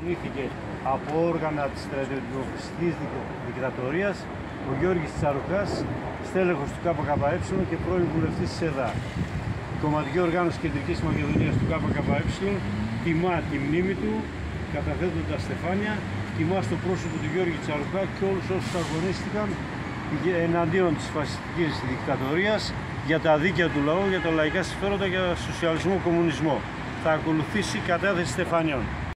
Δολοφονήθηκε από όργανα της στρατιωτικής δικτατορίας ο Γιώργης Τσαρουχάς, στέλεχος του ΚΚΕ και πρώην βουλευτής της ΕΔΑ. Η κομματική οργάνωση Κεντρικής Μακεδονίας του ΚΚΕ τιμά τη μνήμη του, καταθέτοντας στεφάνια, τιμά στο πρόσωπο του Γιώργη Τσαρουχά και όλους όσους αγωνίστηκαν εναντίον της φασιστικής δικτατορίας για τα δίκαια του λαού, για τα λαϊκά συμφέροντα, για σοσιαλισμό, κομμουνισμό. Θα ακολουθήσει κατάθεση στεφανιών.